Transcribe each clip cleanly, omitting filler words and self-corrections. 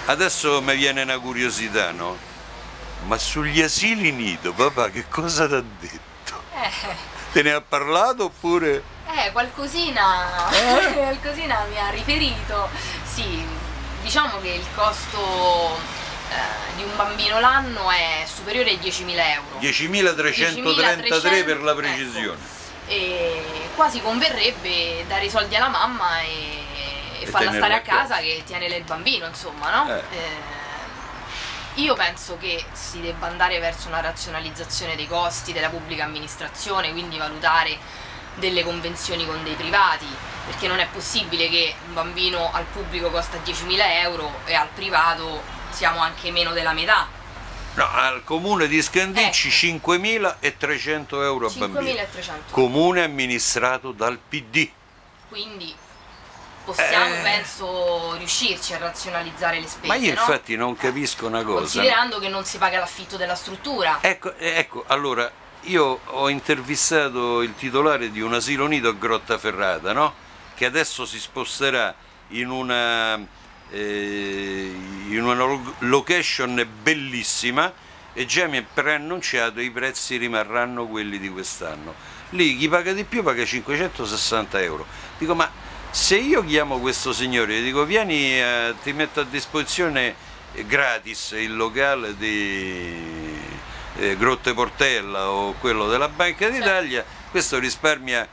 Adesso mi viene una curiosità, no? Ma sugli asili nido, papà, che cosa ti ha detto? Te ne ha parlato oppure? Qualcosina, qualcosina mi ha riferito. Sì, diciamo che il costo di un bambino l'anno è superiore ai 10.000 euro. 10.333 per la precisione. Ecco. E quasi converrebbe dare i soldi alla mamma e farla stare a casa che tiene lei il bambino, insomma, no? Io penso che si debba andare verso una razionalizzazione dei costi della pubblica amministrazione, quindi valutare delle convenzioni con dei privati, perché non è possibile che un bambino al pubblico costa 10.000 euro e al privato siamo anche meno della metà. No, al comune di Scandicci 5.300 euro a bambino. 5.300. Comune amministrato dal PD. Quindi possiamo, penso, riuscirci a razionalizzare le spese. Ma io no? infatti non capisco una cosa. Considerando che non si paga l'affitto della struttura. Ecco, allora, io ho intervistato il titolare di un asilo nido a Grottaferrata, no? Che adesso si sposterà in una location bellissima e già mi ha preannunciato i prezzi rimarranno quelli di quest'anno. Lì chi paga di più paga 560 euro. Dico, ma se io chiamo questo signore e dico vieni, ti metto a disposizione gratis il locale di Grotte Portella o quello della Banca d'Italia, questo risparmia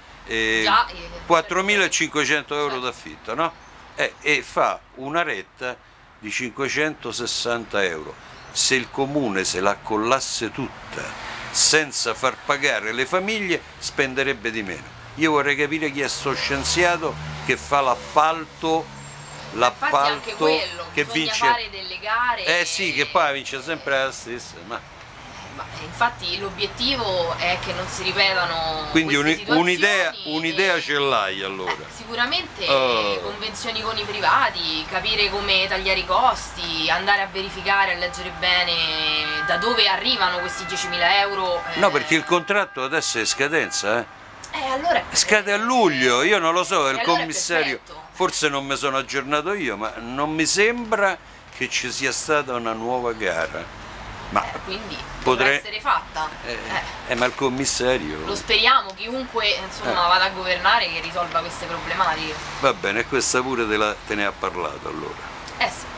4.500 euro d'affitto, no? E fa una retta di 560 euro. Se il comune se la accollasse tutta senza far pagare le famiglie spenderebbe di meno. Io vorrei capire chi è sto scienziato che fa l'appalto anche quello, che bisogna vince fare delle gare. Sì, che poi vince sempre la stessa, ma infatti l'obiettivo è che non si ripetano quindi un'idea e ce l'hai allora. Sicuramente convenzioni con i privati, capire come tagliare i costi, andare a verificare, a leggere bene da dove arrivano questi 10.000 euro. No, perché il contratto adesso è in scadenza, allora scade a luglio, io non lo so, il allora commissario, forse non mi sono aggiornato io, ma non mi sembra che ci sia stata una nuova gara. Ma quindi potrà essere fatta. Ma il commissario. Lo speriamo, chiunque insomma vada a governare che risolva queste problematiche. Va bene, questa pure te ne ha parlato allora. Sì.